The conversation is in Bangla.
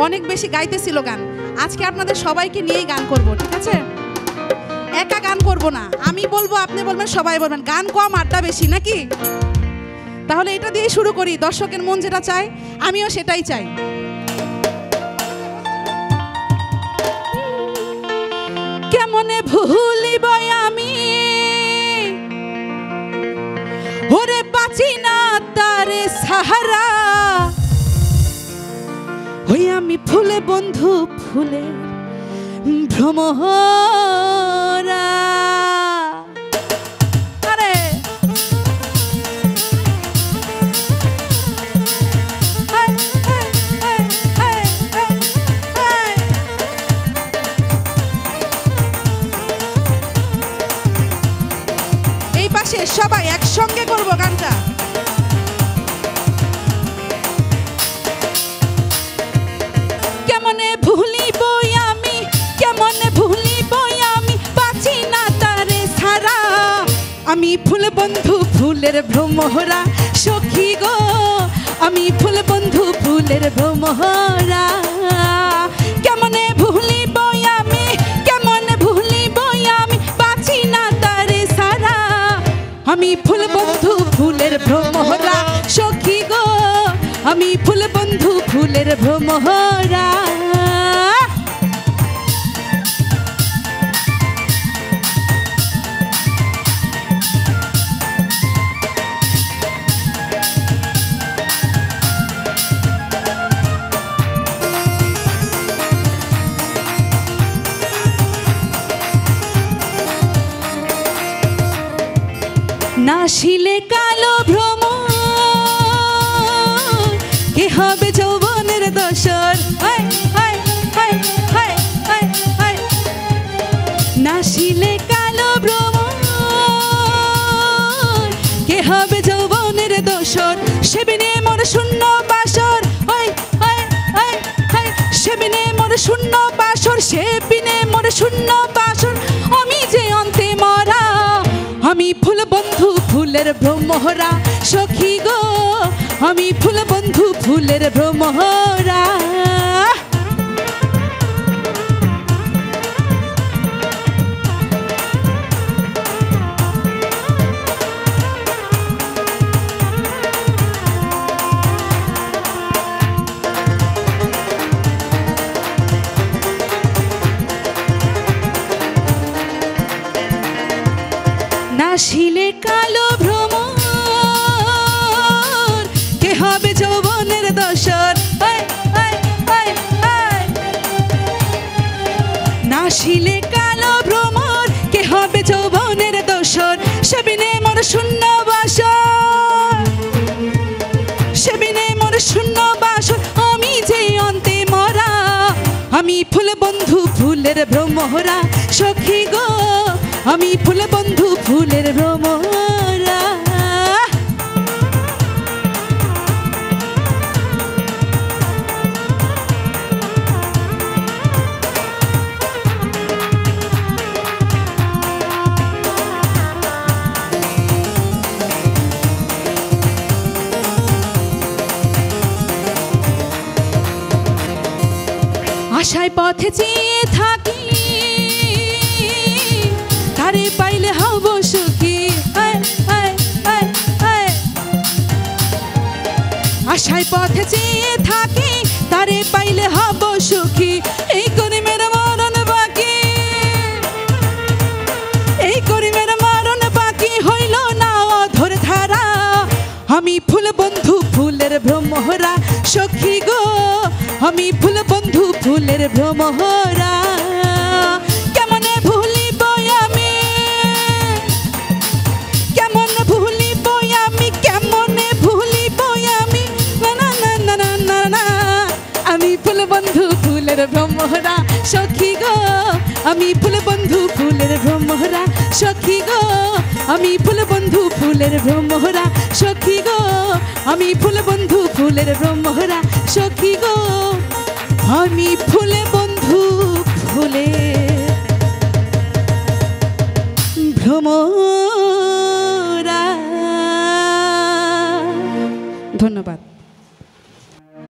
অনেক বেশি গাইতেছিল গান। আজকে আপনাদের সবাইকে নিয়েই গান করব, ঠিক আছে? একা গান করব না, আমি বলবো আপনি বলবেন সবাই বলবেন। গান কম আড্ডা বেশি নাকি? তাহলে এটা দিয়ে শুরু করি। দর্শকের মন যেটা চায় আমিও সেটাই চাই। কেমনে ভুলিব আমি ওরে বাঁচি না তারে সাহারা, ওই আমি ফুলে বন্ধু ফুলে ভ্রমরা। আরে এই পাশে সবাই একসঙ্গে করবো গানটা। কেমনে ভুলিব আমি, কেমনে ভুলিব আমি বাঁচি না তারে ছাড়া, আমি ফুল বন্ধু ফুলের ভ্রমরা সখী গো, আমি ফুল বন্ধু ফুলের ভ্রমরা। কেমনে ভুলিব আমি, কেমনে ভুলিব আমি বাঁচি না তারে ছাড়া, আমি ফুল বন্ধু ফুলের ভ্রমরা সখী গো, আমি ফুল বন্ধু ফুলের ভ্রমরা। নাশিলে কালো ভ্রম কে হবে যৌবনের দোসর, নাশিলে কালো ভ্রম কে হবে যৌবনের দোসর, সেবিনে মোর শূন্য বাসর, সেবিনে মোর শূন্য বাসর, সেবিনে মোর শূন্য বাসর, আমি যে অন্তে মরা, আমি ফুল বন্ধু ফুলের ভ্রমরা সখী গো, আমি ফুল বন্ধু ফুলের ভ্রমরা। নাশিলে কালো ভ্রম কে হবে যৌবনের দোসর, নাশিলে কালো ভ্রমর কে হবে যৌবনের দোসর, সেবিনে মোর শূন্য বাসর, সেবিনে মোর শূন্য বাসর, আমি যে অন্তে মরা, আমি ফুল বন্ধু ফুলের ভ্রমরা সখী গো, আমি ফুল বন্ধু ফুলের ভ্রমরা। আশায় পথে চেয়ে থাকি তারে পাইলে হব সুখী, আশায় পথে চেয়ে থাকি তারে পাইলে হব সুখী, এই করিমের মরণ বাকি, এই করিমের মরণ বাকি হইল না অধর ধারা, আমি ফুল বন্ধু ফুলের ভ্রমরা সখী গো, আমি ফুল বন্ধু ফুলের ভ্রমরা। কেমনে ভুলিব আমি, কেমনে ভুলিব আমি, কেমনে ভুলিব আমি, না না না না না না, আমি ফুল বন্ধু ফুলের ভ্রমরা সখী গো, আমি ফুল বন্ধু ফুলের ভ্রমরা সখী গো, আমি ফুল বন্ধু ফুলের ভ্রমরা সখী গো, আমি ফুল বন্ধু ফুলের ভ্রমরা সখী গো, আমি ফুল